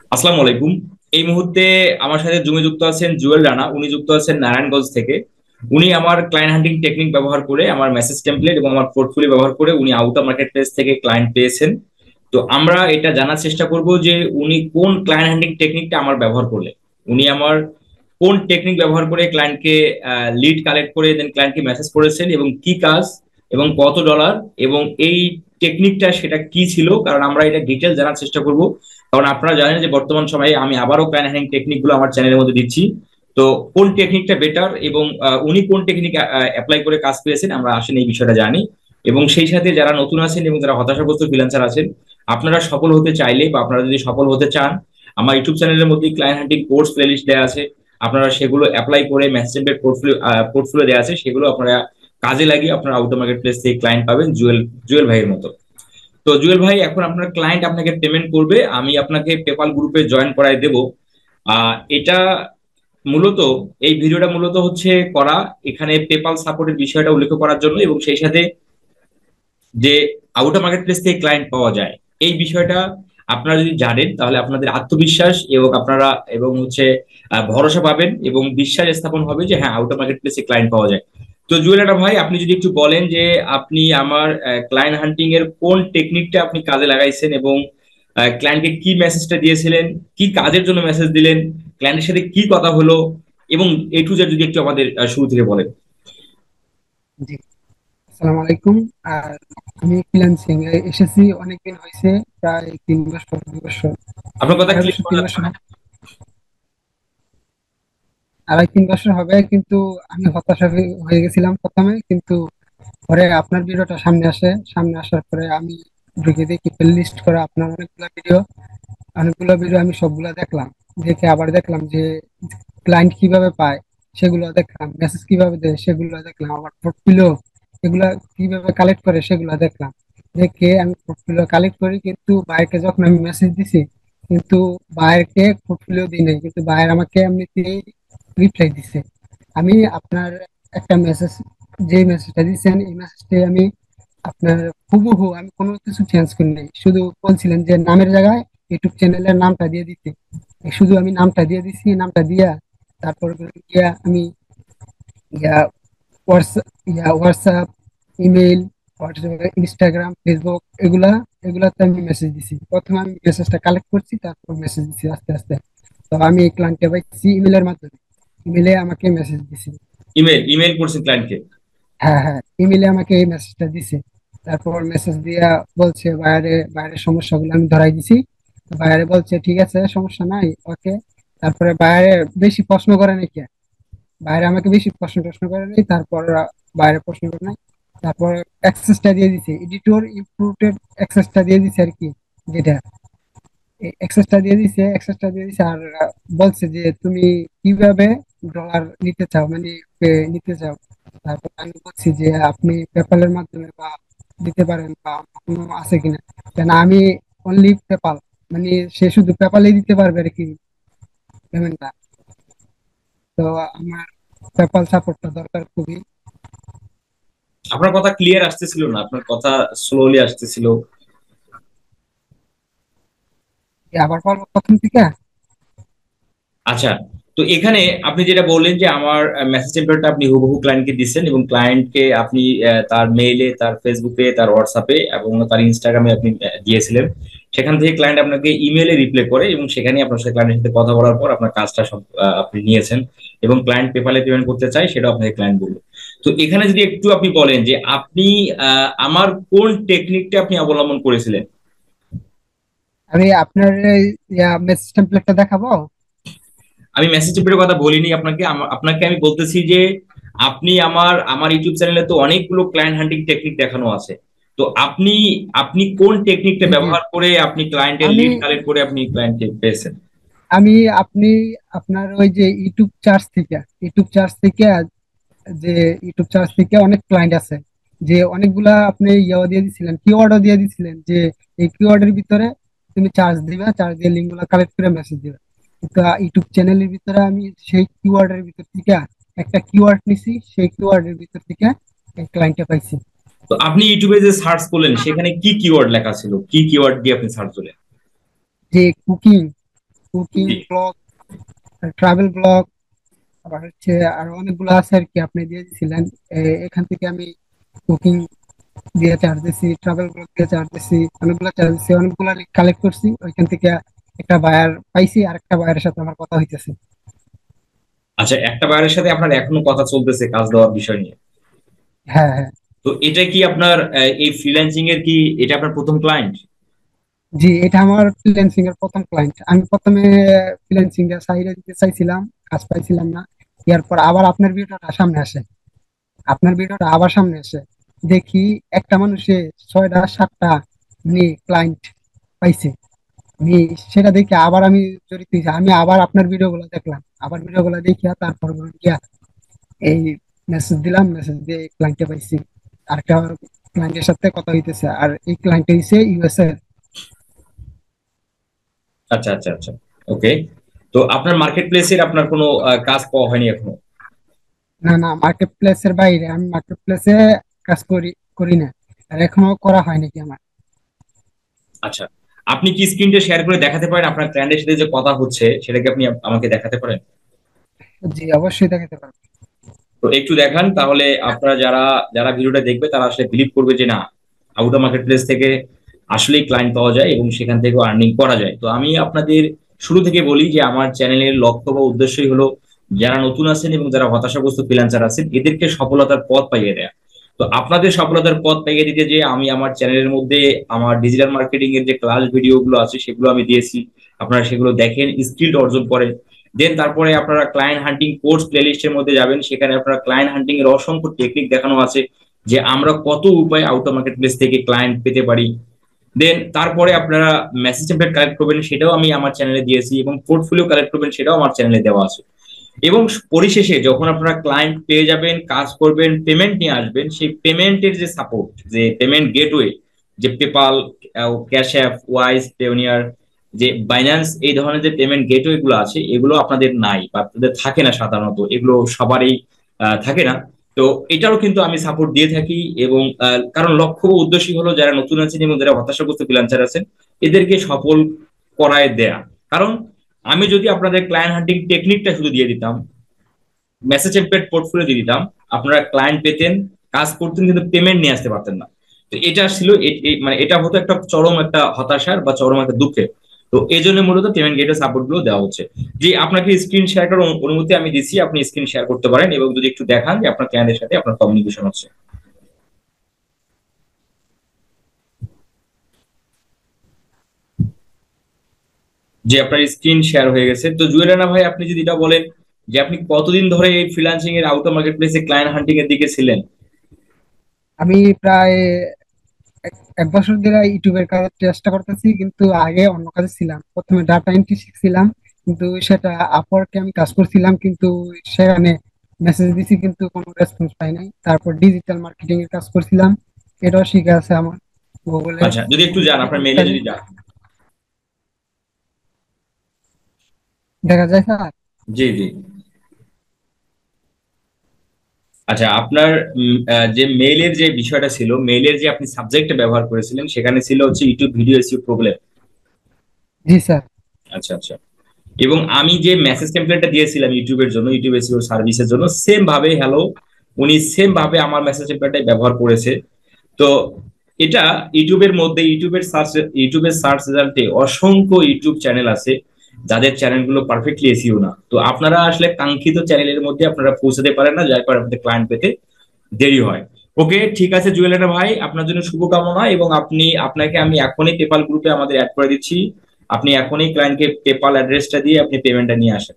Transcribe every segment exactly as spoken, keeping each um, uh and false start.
আসসালামু আলাইকুম। এই মুহূর্তে আমার সাথে জুমে যুক্ত আছেন জুয়েল রানা, উনি যুক্ত আছেন নারায়ণগঞ্জ থেকে। উনি আমার ক্লায়েন্ট হান্টিং টেকনিক ব্যবহার করে, আমার মেসেজ টেমপ্লেট এবং আমার পোর্টফোলিও ব্যবহার করে উনি আউটা মার্কেট প্লেস থেকে ক্লায়েন্ট পেয়েছেন। তো আমরা এটা জানার চেষ্টা করব যে উনি কোন ক্লায়েন্ট হান্টিং টেকনিকটা আমার ব্যবহার করলে, উনি আমার কোন টেকনিক ব্যবহার করে ক্লায়েন্টকে লিড কালেক্ট করে দেন ক্লায়েন্টকে মেসেজ করেছেন এবং কি কাজ এবং কত ডলার, এবং এই টেকনিকটা সেটা কি ছিল, কারণ আমরা এটা ডিটেল জানার চেষ্টা করব। কারণ আপনারা জানেন যে বর্তমান সময়ে আমি আবারও ক্লায়েন্ট হ্যান্ডিং টেকনিক গুলো আমার চ্যানেলের মধ্যে দিচ্ছি। তো কোন টেকনিকটা বেটার এবং আহ, উনি কোন টেকনিক অ্যাপ্লাই করে কাজ পেয়েছেন আমরা আসলে এই বিষয়টা জানি। এবং সেই সাথে যারা নতুন আছেন এবং যারা হতাশাগ্রস্ত ফ্রিল্যান্সার আছেন, আপনারা সফল হতে চাইলে বা আপনারা যদি সফল হতে চান, আমার ইউটিউব চ্যানেলের মধ্যে ক্লায়েন্ট হ্যান্ডিং কোর্স প্লেলিস্ট দেওয়া আছে। আপনারা সেগুলো অ্যাপ্লাই করে মেসেজ পোর্টফোলিও পোর্টফোলিও দেওয়া আছে, সেগুলো আপনারা কাজে লাগিয়ে আপনারা আউটো মার্কেট প্লেস থেকে ক্লায়েন্ট পাবেন জুয়েল জুয়েল ভাইয়ের মতো। তো জুয়েল ভাই, এখন আপনার ক্লায়েন্ট আপনাকে পেমেন্ট করবে, আমি আপনাকে পেপাল গ্রুপে জয়েন করাই দেব। আহ এটা মূলত, এই ভিডিওটা মূলত হচ্ছে করা এখানে পেপাল সাপোর্টের বিষয়টা উল্লেখ করার জন্য, এবং সেই সাথে যে আউট অফ মার্কেট প্লেস থেকে ক্লায়েন্ট পাওয়া যায় এই বিষয়টা আপনারা যদি জানেন তাহলে আপনাদের আত্মবিশ্বাস এবং আপনারা এবং হচ্ছে আহ, ভরসা পাবেন এবং বিশ্বাস স্থাপন হবে যে হ্যাঁ, আউট অফ মার্কেট প্লেসে ক্লায়েন্ট পাওয়া যায়। তো জুয়েলাটা ভাই, আপনি যদি একটু বলেন যে আপনি আমার ক্লায়েন্ট হান্টিং এর কোন টেকনিকটা আপনি কাজে লাগাইছেন এবং ক্লায়েন্টকে কি মেসেজটা দিয়েছিলেন, কি কাজের জন্য মেসেজ দিলেন, ক্লায়েন্টের সাথে কি কথা হলো, এবং এ টু জেড যদি একটু আমাদের আহ, শুরু থেকে বলেন। জি, আসসালামু আলাইকুম। আর আমি ফ্রিল্যান্সিং এ এসেছি অনেকদিন হয়েছে, প্রায় তিন বছর দুই বছর আপনার কথা আড়াই ক্লিয়ার বছর করা তিন যাচ্ছে বছর না। হবে। আড়াই তিন বছর হবে, কিন্তু আমি হতাশা হয়ে হয়ে গেছিলাম প্রথমে, কিন্তু পরে আপনার ভিডিওটা সামনে আসে, সামনে আসার পরে আমি ঢুকে দেখি লিস্ট করা আপনার অনেকগুলো ভিডিও অনেকগুলো ভিডিও আমি সবগুলা দেখলাম। দেখে আবার দেখলাম যে ক্লায়েন্ট কিভাবে পায় সেগুলো দেখলাম, মেসেজ কিভাবে দেয় সেগুলো দেখলাম, আবার পোর্টফোলিও এগুলা কিভাবে কালেক্ট করে সেগুলো দেখলাম। দেখে আমি পোর্টফোলিও কালেক্ট করি, কিন্তু বাইরকে যখন আমি মেসেজ দিছি, কিন্তু বাইরকে পোর্টফোলিও দিই নাই, কিন্তু বাইর আমাকে এমনিতেই রিপ্লাই দিছে। আমি আপনার একটা মেসেজ, যে মেসেজটা দিচ্ছেন এই মেসেজটাই আমি আপনার হুবহু, আমি কোনো কিছু চেঞ্জ করি নাই, শুধু বলছিলেন যে নামের জায়গায় ইউটিউব চ্যানেলের নামটা দিয়ে দিতে। শুধু আমি নামটা দিয়ে দিছি, নামটা দিয়া তারপর গিয়া আমি ইয়া হোয়াটসঅ্যাপ ইয়া WhatsApp email, WhatsApp, Instagram, Facebook, এগুলা এগুলাতে আমি মেসেজ দিছি। প্রথমে আমি মেসেজটা কালেক্ট করছি, তারপর মেসেজ দিছি আস্তে আস্তে। তো আমি এই ক্লায়েন্টকে পাইছি ইমেলের মাধ্যমে, ইমেলে আমাকে মেসেজ দিছি। ইমেল ইমেল করছেন ক্লায়েন্টকে? হ্যাঁ হ্যাঁ, ইমেলে আমাকে এই মেসেজটা দিছে। তারপর মেসেজ দিয়া বলছে বাইরে, বাইরের সমস্যাগুলো আমি ধরাই দিছি। বাইরে বলছে ঠিক আছে, সমস্যা নাই, ওকে। তারপরে বাইরে বেশি প্রশ্ন করে নাকি, বাইরে আমাকে বেশি প্রশ্ন প্রশ্ন করে নাই, তারপর বাইরে প্রশ্ন করে নাই। তারপর অ্যাক্সেসটা দিয়ে দিছে, এডিটর ইনক্লুডেড অ্যাক্সেসটা দিয়ে দিছে আর কি, যেটা অ্যাক্সেসটা দিয়ে দিছে, অ্যাক্সেসটা দিয়ে দিছে। আর আহ, বলছে যে তুমি কিভাবে ডলার নিতে চাও, মানে পে নিতে চাও। তারপর আমি বলছি যে আপনি পেপালের মাধ্যমে বা দিতে পারেন, বা কোনো আছে কিনা, কেন আমি অনলি পেপাল, মানে সে শুধু পেপালেই দিতে পারবে আর কি পেমেন্টটা। তো আমার পেপাল সাপোর্টটা দরকার খুবই। আপনার কথা ক্লিয়ার আসতেছিল না, আপনার কথা স্লোলি আসতেছিল। আবার পড়বো প্রথম থেকে। আচ্ছা, তো এখানে আপনি যেটা বললেন যে আমার মেসেজ টেমপ্লেটটা আপনি হুবহু ক্লায়েন্টকে দিচ্ছেন এবং ক্লায়েন্টকে আপনি আহ, তার মেইলে, তার ফেসবুকে, তার হোয়াটসঅ্যাপে এবং তার ইনস্টাগ্রামে আপনি আহ, দিয়েছিলেন। সেখান থেকে ক্লায়েন্ট আপনাকে ইমেলে রিপ্লাই করে এবং সেখানে আপনার সাথে ক্লায়েন্টের সাথে কথা বলার পর আপনার কাজটা সব আহ, আপনি নিয়েছেন এবং ক্লায়েন্ট পেপালে পেমেন্ট করতে চাই, সেটা আপনাকে ক্লায়েন্ট বললো। তো এখানে যদি একটু আপনি বলেন যে আপনি আহ, আমার কোন টেকনিকটা আপনি অবলম্বন করেছিলেন। আমি আপনার মেসেজ টেমপ্লেটটা দেখাবো। আমি মেসেজ টেমপ্লেটের কথা বলিনি আপনাকে, আমা- আপনাকে আমি বলতেছি যে আপনি আমার আমার ইউটিউব চ্যানেলে তো অনেকগুলো ক্লায়েন্ট হান্টিং টেকনিক দেখানো আছে। তো আপনি আপনি কোন টেকনিকটা জি জি, ব্যবহার করে আপনি ক্লায়েন্টের আমি লিড কালেক্ট করে আপনি ক্লায়েন্টকে পেয়েছেন? আমি আপনি আপনার ওই যে ইউটিউব চার্জ থেকে, ইউটিউব চার্জ থেকে যে ইউটিউব চার্জ থেকে অনেক ক্লায়েন্ট আছে, যে অনেকগুলা আপনি ইয়েও দিয়ে দিছিলেন, কিওয়ার্ডও দিয়ে দিছিলেন, যে এই কিওয়ার্ডের ভিতরে তুমি চার্জ দিবে, চার্জ দিয়ে লিঙ্ক গুলা কালেক্ট করে মেসেজ দিবে। কিন্তু ইউটিউব চ্যানেলের ভিতরে আমি সেই কিওয়ার্ডের ভিতর থেকে একটা কিওয়ার্ড নিছি, সেই কিওয়ার্ডের ভিতর থেকে ক্লায়েন্টটা পাইছি। তো আপনি ইউটিউবে যে সার্চ করলেন সেখানে কি কিওয়ার্ড লেখা ছিল, কি কিওয়ার্ড দিয়ে আপনি সার্চ করলেন? যে কুকিং, কুকিং জি। ব্লগ, ট্রাভেল ব্লগ, আবার হচ্ছে আরো অনেকগুলো আছে আর কি, আপনি দিয়ে দিয়েছিলেন। এ- এখান থেকে আমি কুকিং দিয়ে চার্জ দিছি, ট্রাভেল ব্লগ দিয়ে চার্জ দিছি, অনেকগুলো চার্জ দিছি, অনেকগুলো কালেক্ট করছি ওইখান থেকে। একটা বায়ার পাইছি, আর একটা বায়ারের সাথে আমার কথা হইতেছে। আচ্ছা, একটা বায়ারের সাথে আপনার এখনো কথা চলতেছে কাজ দেওয়ার বিষয় নিয়ে? হ্যাঁ, হ্যাঁ। তো এটা কি আপনার আহ, এই ফ্রিল্যান্সিং এর কি এটা আপনার প্রথম ক্লায়েন্ট? জি, এটা আমার ফ্রিল্যান্সিং এর প্রথম ক্লায়েন্ট। আমি প্রথমে ফ্রিল্যান্সিং এর সাইডে দিতে চাইছিলাম, কাজ পাইছিলাম না। এরপর আবার আপনার ভিডিওটা সামনে আসে, আপনার ভিডিওটা আবার সামনে আসে, দেখি একটা মানুষে ছয়টা সাতটা নিয়ে ক্লায়েন্ট পাইছে। নিয়ে সেটা দেখে আবার আমি জড়িত হয়েছি, আমি আবার আপনার ভিডিও গুলো দেখলাম, আবার ভিডিও গুলো দেখিয়া তারপর গিয়া এই মেসেজ দিলাম, মেসেজ দিয়ে ক্লায়েন্টে পাইছি। আরেকটা ক্লায়েন্টের সাথে কথা হইতেছে, আর এই ক্লায়েন্ট হইছে ইউএসএ। আচ্ছা আচ্ছা আচ্ছা। ওকে। তো আপনার মার্কেট প্লেসের আপনার কোনো আহ, কাজ পাওয়া হয়নি এখনো? না, না, মার্কেট প্লেসের বাইরে, আমি মার্কেট প্লেসে কাজ করি করি না, আর এখনো করা হয় নাকি আমার। আচ্ছা, আপনি কি স্ক্রিনটা শেয়ার করে দেখাতে পারেন আপনার ক্লায়েন্টের সাথে যে কথা হচ্ছে সেটা কি আপনি আমাকে দেখাতে পারেন? জি, অবশ্যই দেখাতে পারবো। তো একটু দেখান, তাহলে আপনারা যারা যারা ভিডিওটা দেখবে তারা আসলে বিলিভ করবে যে না, আউটা মার্কেট প্লেস থেকে আসলেই ক্লায়েন্ট পাওয়া যায় এবং সেখান থেকেও আর্নিং করা যায়। তো আমি আপনাদের শুরু থেকে বলি যে আমার চ্যানেলের লক্ষ্য বা উদ্দেশ্যই হলো যারা নতুন আছেন এবং যারা হতাশাগ্রস্ত ফ্রিল্যান্সার আছেন এদেরকে সফলতার পথ পাইয়ে দেয়া। তো আপনাদের সফলতার পথ পাইয়ে দিতে যে আমি আমার চ্যানেলের মধ্যে আমার ডিজিটাল মার্কেটিং এর যে ক্লাস ভিডিও গুলো আছে সেগুলো আমি দিয়েছি, আপনারা সেগুলো দেখেন, স্কিল অর্জন করেন। দেন তারপরে আপনারা ক্লায়েন্ট হান্টিং কোর্স প্লেলিস্টের মধ্যে যাবেন, সেখানে আপনারা ক্লায়েন্ট হান্টিং এর অসংখ্য টেকনিক দেখানো আছে যে আমরা কত উপায় আউট অফ মার্কেট প্লেস থেকে ক্লায়েন্ট পেতে পারি। দেন তারপরে আপনারা মেসেজ টেমপ্লেট কালেক্ট করবেন, সেটাও আমি আমার চ্যানেলে দিয়েছি, এবং পোর্টফোলিও কালেক্ট করবেন, সেটাও আমার চ্যানেলে দেওয়া আছে। এবং পরিশেষে যখন আপনারা ক্লায়েন্ট পেয়ে যাবেন, কাজ করবেন, পেমেন্ট নিয়ে আসবেন, সেই পেমেন্টের যে সাপোর্ট, যে পেমেন্ট গেটওয়ে, যে PayPal, cash app, Wise, Payoneer, যে বাইন্যান্স, এই ধরনের যে পেমেন্ট গেটওয়ে গুলো আছে এগুলো আপনাদের নাই বা আপনাদের থাকে না, সাধারণত এগুলো সবারই আহ, থাকে না। তো এটারও কিন্তু আমি সাপোর্ট দিয়ে থাকি। এবং আহ, কারণ লক্ষ্য ও উদ্দেশ্যই হলো যারা নতুন আছেন এবং যারা হতাশাগ্রস্ত ফ্রিল্যান্সার আছেন এদেরকে সফল করায় দেয়া। কারণ আমি যদি আপনাদের ক্লায়েন্ট হান্টিং টেকনিকটা শুধু দিয়ে দিতাম, মেসেজ টেমপ্লেট পোর্টফোলিও দিয়ে দিতাম, আপনারা ক্লায়েন্ট পেতেন, কাজ করতেন, কিন্তু পেমেন্ট নিয়ে আসতে পারতেন না। তো এটা ছিল এ- এ- মানে এটা হতো একটা চরম একটা হতাশার বা চরম একটা দুঃখের। তো এই জন্য মূলত পেমেন্ট গেটের সাপোর্ট গুলো দেওয়া হচ্ছে। যে আপনাকে স্ক্রিন শেয়ার করার অনু- অনুমতি আমি দিচ্ছি, আপনি স্ক্রিন শেয়ার করতে পারেন এবং যদি একটু দেখান যে আপনার ক্লায়েন্টের সাথে আপনার কমিউনিকেশন হচ্ছে। যে আপনার স্ক্রিন শেয়ার হয়ে গেছে। তো জুয়েল রানা ভাই, আপনি যদি এটা বলেন যে আপনি কতদিন ধরে এই ফ্রিল্যান্সিং এর আউট অফ মার্কেট প্লেসে ক্লায়েন্ট হান্টিং এর দিকে ছিলেন? আমি প্রায় এক এক বছর ধরে ইউটিউবের কাজ চেষ্টা করতেছি, কিন্তু আগে অন্য কাজে ছিলাম, প্রথমে ডাটা এন্ট্রি শিখছিলাম, কিন্তু সেটা আপওয়ার্কে আমি কাজ করছিলাম, কিন্তু সেখানে মেসেজ দিছি কিন্তু কোনো রেসপন্স পাই নাই। তারপর ডিজিটাল মার্কেটিং এর কাজ করছিলাম, এটাও শিখে আছে আমার গুগলে। আচ্ছা, যদি একটু যান আপনার মেইলে যদি যান। দেখা যায় স্যার। জি জি। আচ্ছা, আপনার উম, আহ, যে মেইলের যে বিষয়টা ছিল, মেইলের যে আপনি সাবজেক্টটা ব্যবহার করেছিলেন সেখানে ছিল হচ্ছে ইউটিউব ভিডিও এসইও প্রবলেম। জি স্যার। আচ্ছা আচ্ছা। এবং আমি যে মেসেজ টেমপ্লেটটা দিয়েছিলাম ইউটিউবের জন্য, ইউটিউব এসইও সার্ভিসের জন্য, সেম ভাবে হ্যালো, উনি সেম ভাবে আমার মেসেজ টেমপ্লেটটাই ব্যবহার করেছে। তো এটা ইউটিউবের মধ্যে, ইউটিউবের সার্চ ইউটিউবের সার্চ রেজাল্টে অসংখ্য ইউটিউব চ্যানেল আছে যাদের চ্যানেলগুলো পারফেক্টলি এসইও না। তো আপনারা আসলে কাঙ্ক্ষিত চ্যানেলের মধ্যে আপনারা পৌঁছাতে পারেন না, যার কারণে আপনাদের ক্লায়েন্ট পেতে দেরি হয়। ওকে, ঠিক আছে জুয়েলানা ভাই, আপনার জন্য শুভকামনা। এবং আপনি আপনাকে আমি এখনই পেপাল গ্রুপে আমাদের অ্যাড করে দিচ্ছি। আপনি এখনই ক্লায়েন্টকে পেপাল অ্যাড্রেসটা দিয়ে আপনি পেমেন্টটা নিয়ে আসেন।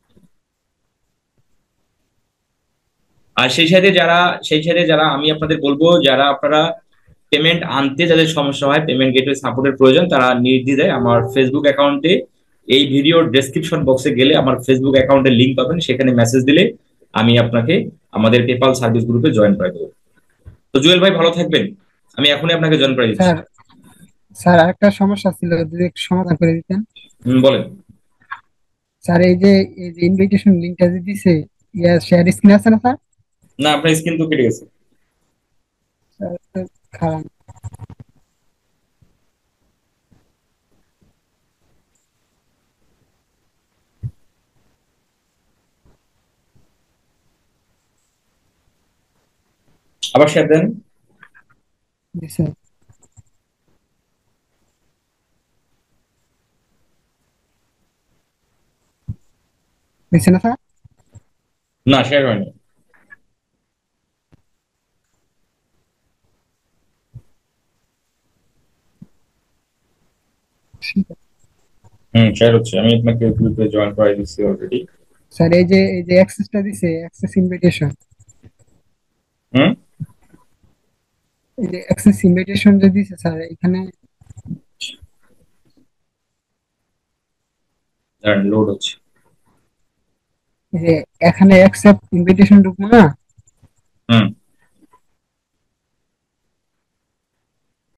আর সেই সাথে যারা সেই সাথে যারা আমি আপনাদের বলবো, যারা আপনারা পেমেন্ট আনতে যাদের সমস্যা হয়, পেমেন্ট গেটওয়ে সাপোর্টের প্রয়োজন, তারা নির্দ্বিধায় আমার ফেসবুক অ্যাকাউন্টে, এই ভিডিওর ডেসক্রিপশন বক্সে গেলে আমার ফেসবুক অ্যাকাউন্টের লিংক পাবেন, সেখানে মেসেজ দিলে আমি আপনাকে আমাদের পেপাল সার্ভিস গ্রুপে জয়েন করে দেবো। তো জুয়েল ভাই, ভালো থাকবেন। আমি এখনই আপনাকে জয়েন করে দিচ্ছি। স্যার, স্যার আরেকটা সমস্যা ছিল, যদি একটু সমাধান করে দিতেন। হুম, বলেন। স্যার, এই যে এই যে ইনভিটেশন লিঙ্কটা যে দিছে, ইয়া শেয়ার স্ক্রিন আছে না স্যার? না, আপনার স্ক্রিন তো কেটে গেছে। স্যার, খারাপ। আবার শেয়ার দেন। জি স্যার। দিচ্ছে না স্যার? না, শেয়ার হয়নি। হুম, শেয়ার হচ্ছে, আমি আপনাকে গ্রুপে জয়েন করাই দিচ্ছি অলরেডি। স্যার এই যে এই যে অ্যাক্সেসটা দিছে, অ্যাক্সেস ইনভিটেশন, হুম। এই যে অ্যাক্সেস ইনভিটেশন যে দিছে স্যার, এখানে দাঁড়ান, লোড হচ্ছে। এই যে এখানে অ্যাকসেপ্ট ইনভিটেশন ঢুকবো না? হুম।